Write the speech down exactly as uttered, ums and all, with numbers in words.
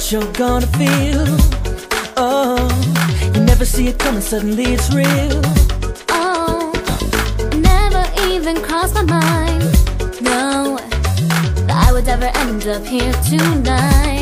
what you're gonna feel. Oh, you never see it coming, suddenly it's real. Oh, never even crossed my mind, no, that I would ever end up here tonight.